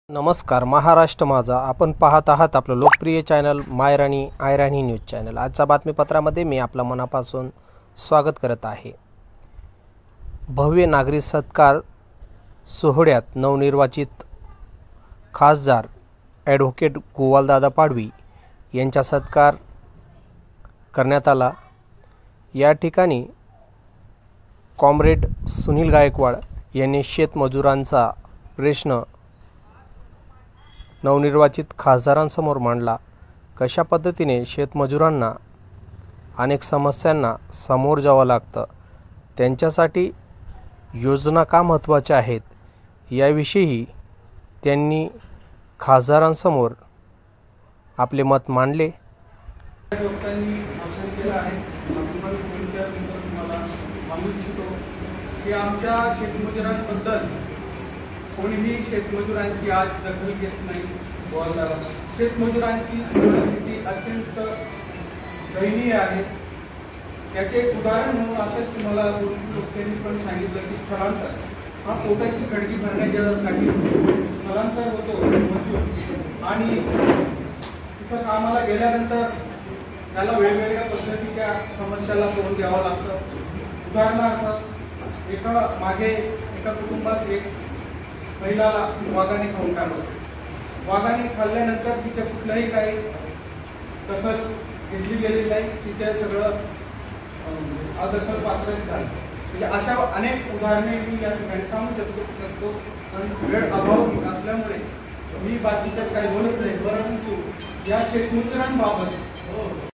नमस्कार महाराष्ट्र माझा आपण पाहत आहात आपलं लोकप्रिय चॅनल मायराणी आयराणी न्यूज चॅनल। आजच्या बातमीपत्रामध्ये मी आपलं मनापासून स्वागत करत आहे। भव्य नागरिक सत्कार सोहळ्यात नवनिर्वाचित खासदार ॲडव्होकेट गोवालदादा पाडवी यांचा सत्कार करण्यात आला। या ठिकाणी कॉम्रेड सुनील गायकवाड यांनी शेतमजुरांचा प्रश्न नवनिर्वाचित खासदारांसमोर मांडला। कशा पद्धतीने शेतमजुरांना अनेक समस्यांना समोर जावं लागतं, त्यांच्यासाठी योजना का महत्त्वाच्या आहेत याविषयी त्यांनी खासदारांसमोर आपले मत मांडले। आमच्या शेतमजुरांबद्दल कोणीही शेतमजुरांची आज दखल घेत नाही। शेतमजुरांची परिस्थिती अत्यंत दयनीय आहे। त्याचे एक उदाहरण म्हणून आता तुम्हाला लोकांनी पण सांगितलं की स्थलांतर हा पोटाची खडकी भरण्यासाठी स्थलांतर होतो आणि तिथं कामाला गेल्यानंतर त्याला वेगवेगळ्या पद्धतीच्या समस्याला तोंड द्यावं लागतं। उदाहरणार्थ एका कुटुंबात एक महिलाला वाघाने खाऊन टाकलं। वाघाने खाल्ल्यानंतर तिच्या कुठल्याही काही दखल घेतली गेलेली नाही, तिच्या सगळं अदखल पात्र झालं। म्हणजे अशा अनेक उदाहरणे मी या ठिकाणी सांगू शकतो पण वेळ अभाव असल्यामुळे मी बाकीच्यात काही बोलत नाही, परंतु या शेतमजुरांबाबत